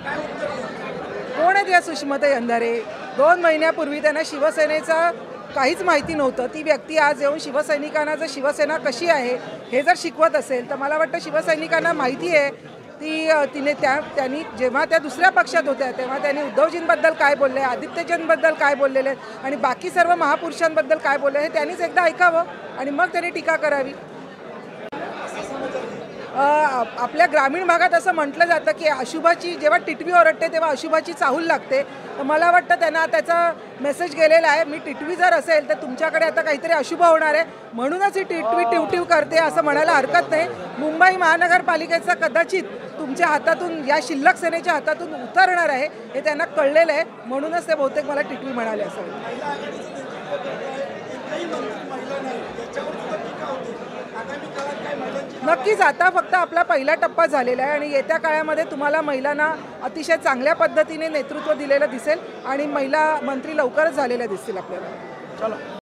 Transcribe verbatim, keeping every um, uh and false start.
कोण आहेत या सुषमाताई अंधारे? दोन महिन्यापूर्वी त्यांना शिवसेनेचा काहीच माहिती नव्हतं. ती व्यक्ती आज येऊन शिवसैनिकांना जर शिवसेना कशी आहे हे जर शिकवत असेल तर मला वाटतं शिवसैनिकांना माहिती आहे. ती तिने त्या त्यांनी जेव्हा त्या दुसऱ्या पक्षात होत्या तेव्हा त्यांनी उद्धवजींबद्दल काय बोलले, आदित्यजींबद्दल काय बोललेले आणि बाकी सर्व महापुरुषांबद्दल काय बोलले हे त्यांनीच एकदा ऐकावं आणि मग त्यांनी टीका करावी. आपल्या ग्रामीण भागात असं म्हटलं जातं की अशुभाची जेव्हा टिटवी ओरडते तेव्हा अशुभाची चाहूल लागते. तर मला वाटतं त्यांना त्याचा मेसेज गेलेला आहे. मी टिटवी जर असेल तर तुमच्याकडे आता काहीतरी अशुभ होणार आहे म्हणूनच ही टिटवी टिवटिव करते असं म्हणायला हरकत नाही. मुंबई महानगरपालिकेचा कदाचित तुमच्या हातातून या शिल्लक सेनेच्या हातातून उतरणार आहे हे त्यांना कळलेलं आहे म्हणूनच ते बहुतेक मला टिटवी म्हणाले असावे. नक्कीच आता फक्त आपला पहिला टप्पा झालेला आहे आणि येत्या काळामध्ये तुम्हाला महिलांना अतिशय चांगल्या पद्धतीने नेतृत्व दिलेलं दिसेल आणि महिला मंत्री लवकरच झालेल्या दिसतील आपल्याला. चला.